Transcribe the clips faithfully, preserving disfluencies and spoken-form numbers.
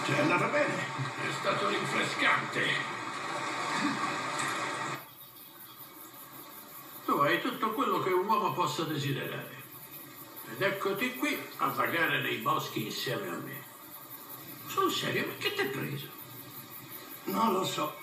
Ti è andata bene? È stato rinfrescante. Tu hai tutto quello che un uomo possa desiderare. Ed eccoti qui a vagare nei boschi insieme a me. Sul serio, ma che t'è preso? Non lo so.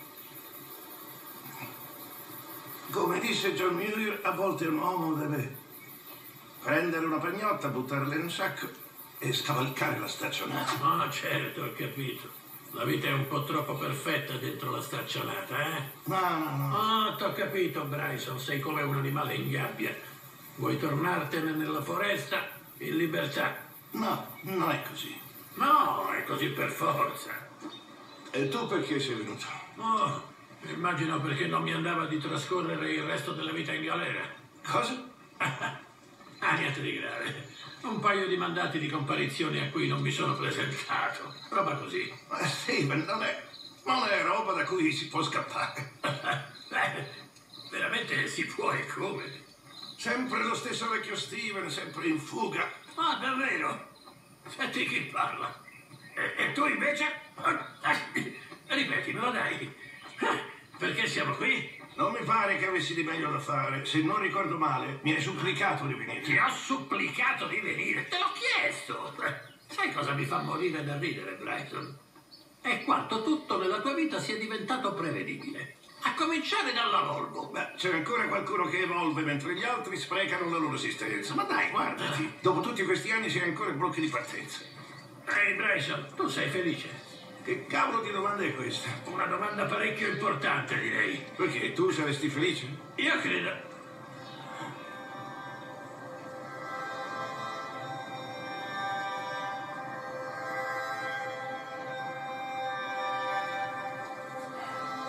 Come disse John Muir, a volte un uomo deve prendere una pagnotta, buttarla in un sacco e scavalcare la staccionata. Ah, certo, ho capito. La vita è un po' troppo perfetta dentro la staccionata, eh? No, no, no. Ah, t'ho capito, Bryson. Sei come un animale in gabbia. Vuoi tornartene nella foresta in libertà? No, non è così. No, è così per forza. E tu perché sei venuto? Oh, immagino perché non mi andava di trascorrere il resto della vita in galera. Cosa? Ah, niente di grave. Un paio di mandati di comparizione a cui non mi sono presentato. Roba così. Eh sì, ma non è, non è roba da cui si può scappare. Beh, veramente si può e come? Sempre lo stesso vecchio Steven, sempre in fuga. Ah, davvero? Senti chi parla. E, e tu invece? Ripetimelo, dai. Perché siamo qui? Non mi pare che avessi di meglio da fare. Se non ricordo male, mi hai supplicato di venire. Ti ho supplicato di venire. Te l'ho chiesto. Sai cosa mi fa morire da ridere, Bryson? È quanto tutto nella tua vita sia diventato prevedibile. A cominciare dalla Volvo. Beh, c'è ancora qualcuno che evolve mentre gli altri sprecano la loro esistenza. Ma dai, guardati. Dopo tutti questi anni sei ancora in blocchi di partenza. Ehi, hey, Bryson, tu sei felice? Che cavolo di domanda è questa? Una domanda parecchio importante, direi. Perché tu saresti felice? Io credo...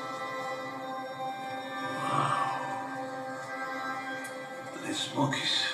Wow. Le Smokies.